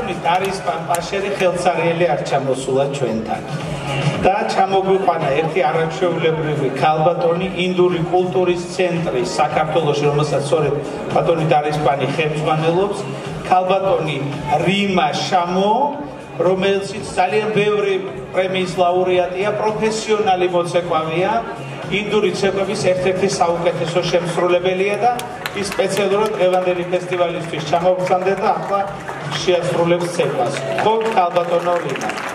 ბატონი Darispan Prasheri ხელსარიელი არ ჩამოსულა ჩვენთან. და ჩამოგვიყვანა ერთი არაჩვეულებრივი ქალბატონი ინდური კულტურის ცენტრი საქართველოში, რომელსაც სწორედ ბატონი Darispani ხელმძღვანელობს, ქალბატონი რიმა შამო, რომელიც ძალიან ბევრი პრემიის ლაურეატია, პროფესიონალი მოცეკვავია, ინდური ცეკვების ერთ-ერთი საუკეთესო შემსრულებელია და ის სპეციალურად დღევანდელი ფესტივალისთვის ჩამოვხსნდა და ახლა შეასრულებს ცეკვას. ხო, ქალბატონო რიმა.